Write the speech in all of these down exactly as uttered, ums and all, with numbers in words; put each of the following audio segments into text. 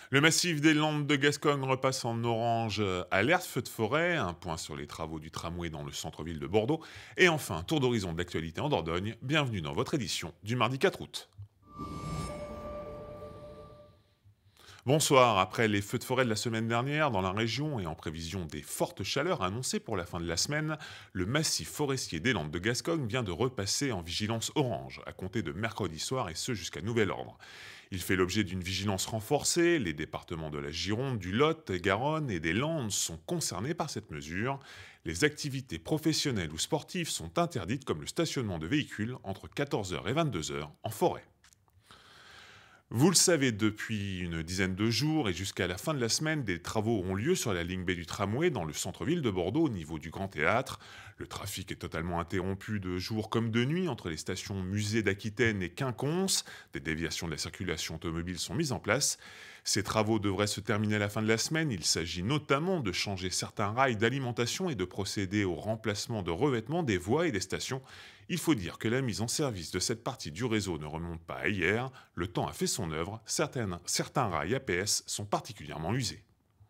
Le massif des Landes de Gascogne repasse en orange euh, alerte feu de forêt, un point sur les travaux du tramway dans le centre-ville de Bordeaux, et enfin, tour d'horizon de l'actualité en Dordogne. Bienvenue dans votre édition du mardi quatre août. Bonsoir, après les feux de forêt de la semaine dernière dans la région et en prévision des fortes chaleurs annoncées pour la fin de la semaine, le massif forestier des Landes de Gascogne vient de repasser en vigilance orange, à compter de mercredi soir et ce jusqu'à nouvel ordre. Il fait l'objet d'une vigilance renforcée, les départements de la Gironde, du Lot, Garonne et des Landes sont concernés par cette mesure. Les activités professionnelles ou sportives sont interdites comme le stationnement de véhicules entre quatorze heures et vingt-deux heures en forêt. Vous le savez, depuis une dizaine de jours et jusqu'à la fin de la semaine, des travaux ont lieu sur la ligne B du tramway dans le centre-ville de Bordeaux au niveau du Grand Théâtre. Le trafic est totalement interrompu de jour comme de nuit entre les stations Musée d'Aquitaine et Quinconce. Des déviations de la circulation automobile sont mises en place. Ces travaux devraient se terminer à la fin de la semaine. Il s'agit notamment de changer certains rails d'alimentation et de procéder au remplacement de revêtements des voies et des stations. Il faut dire que la mise en service de cette partie du réseau ne remonte pas à hier. Le temps a fait son œuvre. Certaines, certains rails A P S sont particulièrement usés.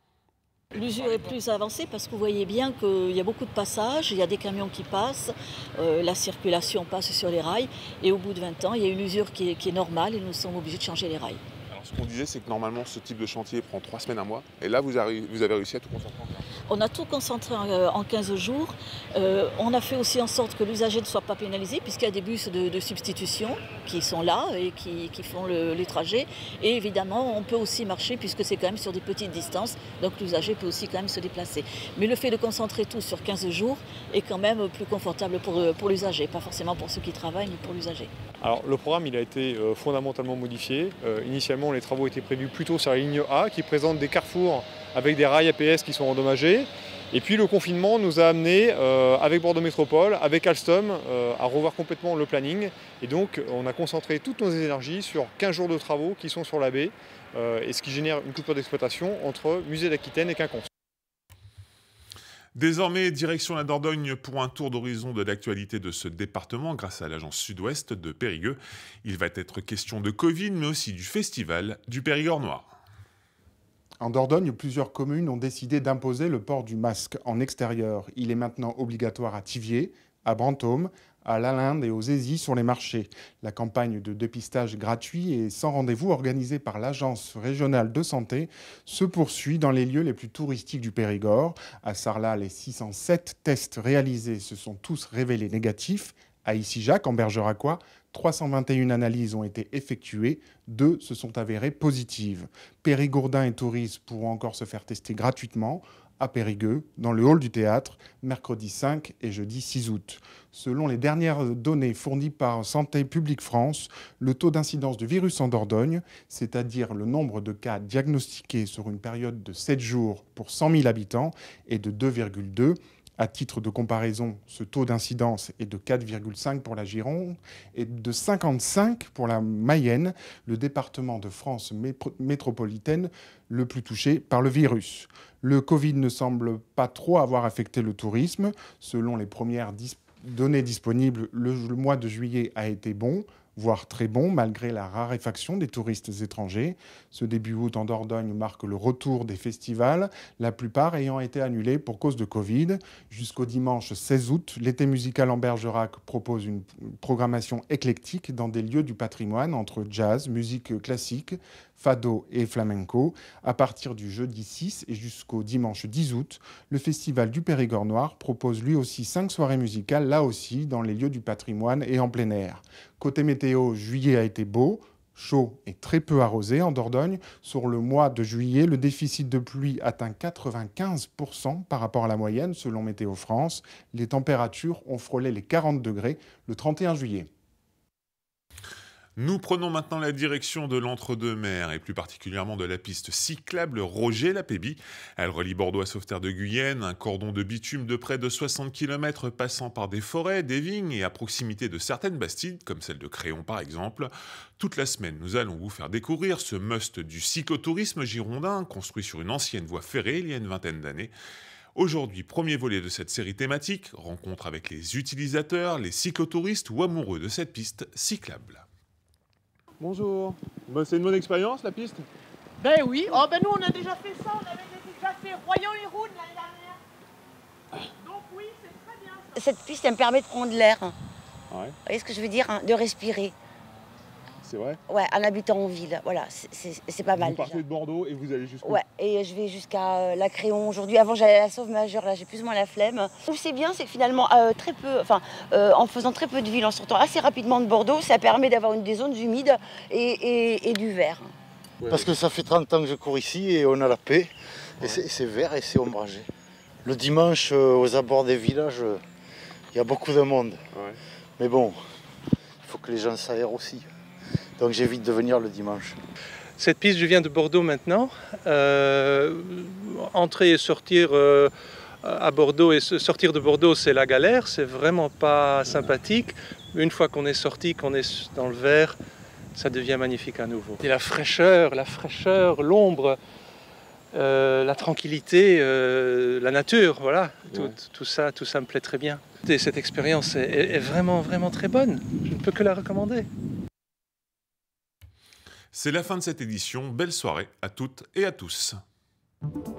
L'usure est plus avancée parce que vous voyez bien qu'il y a beaucoup de passages, il y a des camions qui passent, euh, la circulation passe sur les rails et au bout de vingt ans, il y a une usure qui est, qui est normale et nous sommes obligés de changer les rails. Alors, ce qu'on disait, c'est que normalement, ce type de chantier prend trois semaines, un mois. Et là, vous, arri- vous avez réussi à tout concentrer en quinze. On a tout concentré en, euh, en quinze jours. Euh, on a fait aussi en sorte que l'usager ne soit pas pénalisé puisqu'il y a des bus de, de substitution qui sont là et qui, qui font le, les trajets. Et évidemment, on peut aussi marcher puisque c'est quand même sur des petites distances. Donc l'usager peut aussi quand même se déplacer. Mais le fait de concentrer tout sur quinze jours est quand même plus confortable pour, pour l'usager. Pas forcément pour ceux qui travaillent, mais pour l'usager. Alors le programme il a été euh, fondamentalement modifié. Euh, initialement les travaux étaient prévus plutôt sur la ligne A qui présente des carrefours avec des rails A P S qui sont endommagés. Et puis le confinement nous a amené euh, avec Bordeaux Métropole, avec Alstom, euh, à revoir complètement le planning. Et donc on a concentré toutes nos énergies sur quinze jours de travaux qui sont sur la baie, euh, et ce qui génère une coupure d'exploitation entre Musée d'Aquitaine et Quinconce. Désormais, direction la Dordogne pour un tour d'horizon de l'actualité de ce département grâce à l'agence Sud-Ouest de Périgueux. Il va être question de Covid, mais aussi du festival du Périgord noir. En Dordogne, plusieurs communes ont décidé d'imposer le port du masque en extérieur. Il est maintenant obligatoire à Thiviers, à Brantôme, à Lalinde et aux Aisies sur les marchés. La campagne de dépistage gratuit et sans rendez-vous organisée par l'Agence régionale de santé se poursuit dans les lieux les plus touristiques du Périgord. À Sarlat, les six cent sept tests réalisés se sont tous révélés négatifs. À Issy-Jacques, en Bergeracois, trois cent vingt et une analyses ont été effectuées, deux se sont avérées positives. Périgourdins et touristes pourront encore se faire tester gratuitement à Périgueux, dans le hall du théâtre, mercredi cinq et jeudi six août. Selon les dernières données fournies par Santé publique France, le taux d'incidence du virus en Dordogne, c'est-à-dire le nombre de cas diagnostiqués sur une période de sept jours pour cent mille habitants, est de deux virgule deux. À titre de comparaison, ce taux d'incidence est de quatre virgule cinq pour la Gironde et de cinquante-cinq pour la Mayenne, le département de France métropolitaine le plus touché par le virus. Le Covid ne semble pas trop avoir affecté le tourisme. Selon les premières dis- données disponibles, le, le mois de juillet a été bon, voire très bon, malgré la raréfaction des touristes étrangers. Ce début août en Dordogne marque le retour des festivals, la plupart ayant été annulés pour cause de Covid. Jusqu'au dimanche seize août, l'été musical en Bergerac propose une programmation éclectique dans des lieux du patrimoine entre jazz, musique classique, fado et flamenco. À partir du jeudi six et jusqu'au dimanche dix août, le Festival du Périgord noir propose lui aussi cinq soirées musicales, là aussi dans les lieux du patrimoine et en plein air. Côté météo, juillet a été beau, chaud et très peu arrosé en Dordogne. Sur le mois de juillet, le déficit de pluie atteint quatre-vingt-quinze pour cent par rapport à la moyenne, selon Météo France. Les températures ont frôlé les quarante degrés le trente et un juillet. Nous prenons maintenant la direction de l'Entre-deux-Mers et plus particulièrement de la piste cyclable Roger-Lapébie. Elle relie Bordeaux à Sauveterre de Guyenne, un cordon de bitume de près de soixante kilomètres passant par des forêts, des vignes et à proximité de certaines bastides, comme celle de Créon par exemple. Toute la semaine, nous allons vous faire découvrir ce must du cyclotourisme girondin, construit sur une ancienne voie ferrée il y a une vingtaine d'années. Aujourd'hui, premier volet de cette série thématique, rencontre avec les utilisateurs, les cyclotouristes ou amoureux de cette piste cyclable. Bonjour. Bah, c'est une bonne expérience, la piste? Ben oui, oh ben nous on a déjà fait ça, on avait déjà fait Royan et Rouen l'année dernière. Donc oui, c'est très bien ça. Cette piste, elle me permet de prendre l'air. Ouais, Vous voyez ce que je veux dire, hein, de respirer. c'est vrai. Ouais, en habitant en ville, voilà, c'est pas mal. Vous partez déjà. de Bordeaux et vous allez jusqu'où? Ouais, et je vais jusqu'à euh, la Créon aujourd'hui. Avant, j'allais à la Sauve-Majeure, là, j'ai plus ou moins la flemme. Ce que c'est bien, c'est que finalement, euh, très peu, enfin, euh, en faisant très peu de villes, en sortant assez rapidement de Bordeaux, ça permet d'avoir des zones humides et, et, et du vert. Ouais, Parce que ça fait trente ans que je cours ici et on a la paix. Et c'est vert et c'est ombragé. Le dimanche, euh, aux abords des villages, il euh, y a beaucoup de monde. Ouais. Mais bon, il faut que les gens s'aèrent aussi. Donc j'évite de venir le dimanche. Cette piste, je viens de Bordeaux maintenant. Euh, entrer et sortir euh, à Bordeaux et sortir de Bordeaux, c'est la galère. C'est vraiment pas sympathique. Une fois qu'on est sorti, qu'on est dans le vert, ça devient magnifique à nouveau. Et la fraîcheur, la fraîcheur, l'ombre, euh, la tranquillité, euh, la nature, voilà. Tout, Ouais. tout ça, tout ça me plaît très bien. Et cette expérience est, est vraiment, vraiment très bonne. Je ne peux que la recommander. C'est la fin de cette édition. Belle soirée à toutes et à tous.